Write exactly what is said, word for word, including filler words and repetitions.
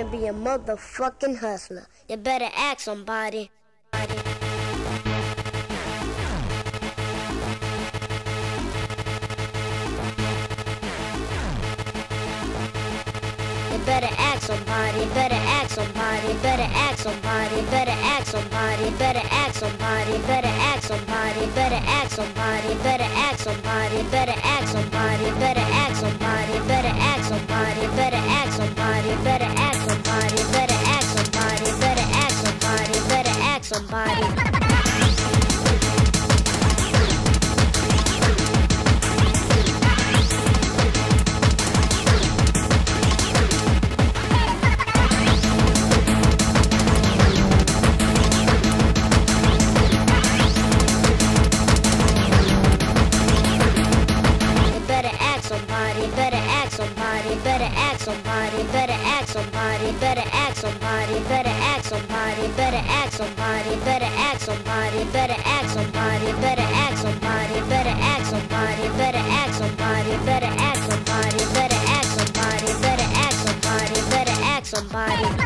be a motherfucking hustler. You better ask somebody. Better ask somebody, better ask somebody, better ask somebody, better ask somebody, better ask somebody, better ask somebody, better ask somebody, better ask somebody, better ask somebody, better ask somebody, better ask somebody, better ask somebody, better ask somebody, better ask somebody, better ask somebody, better ask somebody. Better ask somebody, better ask somebody, better ask somebody, better ask somebody, better ask somebody, better ask somebody, better ask somebody, better ask somebody, better ask somebody, better ask somebody, better ask somebody, better ask somebody, better ask somebody, better ask somebody, better ask somebody.